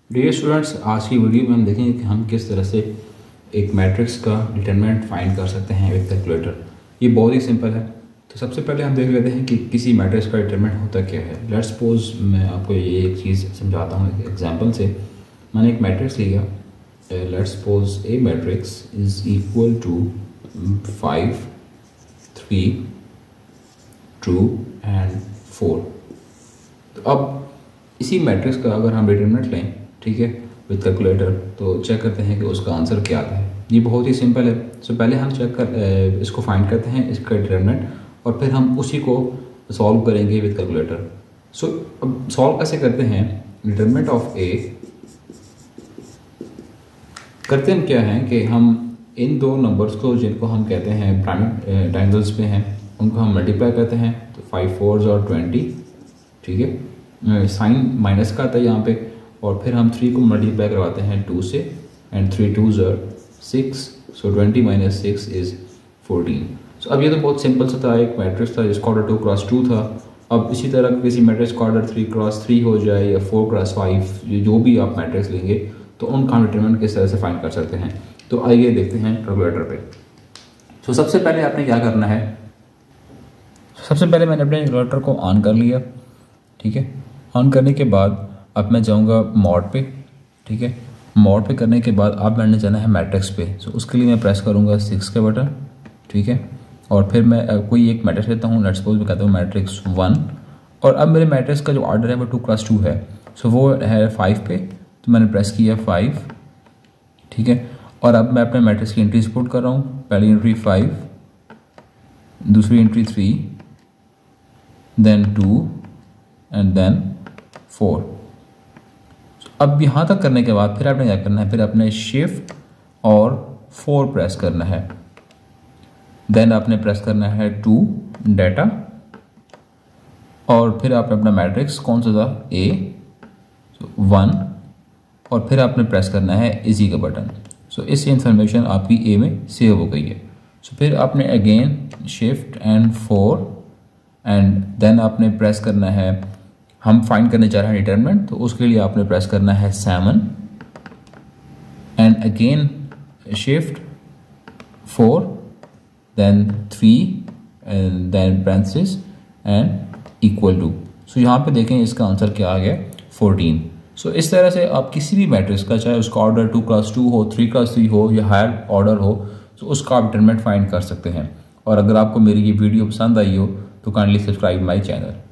Dear students, आज की video में हम देखेंगे कि हम किस तरह से एक मैट्रिक्स का डिटरमिनेंट फाइंड कर सकते हैं विद कैलकुलेटर। ये बहुत ही सिंपल है। तो सबसे पहले हम देख लेते हैं कि किसी मैट्रिक्स का डिटरमिनेंट होता क्या है। लेट्स सपोज मैं आपको ये एक चीज़ समझाता हूँ एक एग्जांपल से। मैंने एक मैट्रिक्स लिया, let's suppose A matrix is equal to 5, 3, 2 and 4। तो अब इसी मैट्रिक्स का अगर हम डिटरमिनेंट लें, ठीक है, विद कैलकुलेटर, तो चेक करते हैं कि उसका आंसर क्या आता है। ये बहुत ही सिंपल है। सो पहले हम इसको फाइंड करते हैं इसका डिटरमिनेंट, और फिर हम उसी को सॉल्व करेंगे विद कैलकुलेटर। सो अब सॉल्व कैसे करते हैं? डिटरमिनेंट ऑफ ए करते हम क्या है कि हम इन दो नंबर्स को जिनको हम कहते हैं प्राइम ट्रायंगल्स पे हैं, उनको हम मल्टीप्लाई करते हैं। तो 5 4 और 20, ठीक है, साइन माइनस का आता है यहाँ पे, और फिर हम 3 को मल्टीप्लाई करवाते हैं 2 से, and 3 2s are 6, so 20 - 6 is 14। सो अब ये तो बहुत सिंपल सा था, एक मैट्रिक्स था जिसका ऑर्डर 2 क्रॉस 2 था। अब इसी तरह किसी मैट्रिक्स का ऑर्डर 3 क्रॉस 3 हो जाए या 4 क्रॉस 5, जो भी आप मैट्रिक्स लेंगे तो उनका डिटरमिनेंट किस तरह से फाइंड कर सकते हैं। तो आइए देखते हैं कैलकुलेटर पे। तो सबसे पहले आपने क्या करना है, सबसे पहले मैंने अपने कैलकुलेटर को ऑन कर लिया, ठीक है। ऑन करने के बाद अब मैं जाऊंगा मॉड पे, ठीक है। मॉड पे करने के बाद अब मैंने जाना है मैट्रिक्स पे। सो उसके लिए मैं प्रेस करूंगा 6 का बटन, ठीक है। और फिर मैं कोई एक मैट्रिक्स लेता हूँ, लेट्स सपोज मैं कहता हूँ मैट्रिक्स 1, और अब मेरे मैट्रिक्स का जो ऑर्डर है वो 2 क्रॉस 2 है। सो वो है 5 पे, तो मैंने प्रेस किया 5, ठीक है। और अब मैं अपने मैट्रिक्स की एंट्रीज पुट कर रहा हूँ। पहली एंट्री 5, दूसरी एंट्री 3, देन 2 एंड देन 4। अब यहाँ तक करने के बाद फिर आपने क्या करना है, फिर आपने शिफ्ट और 4 प्रेस करना है। देन आपने प्रेस करना है 2 डाटा, और फिर आपने अपना मैट्रिक्स कौन सा था, A 1, और फिर आपने प्रेस करना है इजी का बटन। सो इससे इंफॉर्मेशन आपकी A में सेव हो गई है। सो फिर आपने again shift and 4, and then आपने प्रेस करना है, हम फाइंड करने जा रहे हैं डिटरमिनेंट, तो उसके लिए आपने प्रेस करना है 7, and again shift 4, then 3, and then branches and equal to. So यहाँ पे देखें इसका आंसर क्या आ गया, 14। सो इस तरह से आप किसी भी मैट्रिक्स का, चाहे उसका ऑर्डर 2 क्रॉस 2 हो, 3 क्रॉस 3 हो या हायर ऑर्डर हो, तो उसका आप डिटरमिनेंट फाइंड कर सकते हैं। और अगर आपको मेरी ये वीडियो पसंद आई हो तो काइंडली सब्सक्राइब माई चैनल।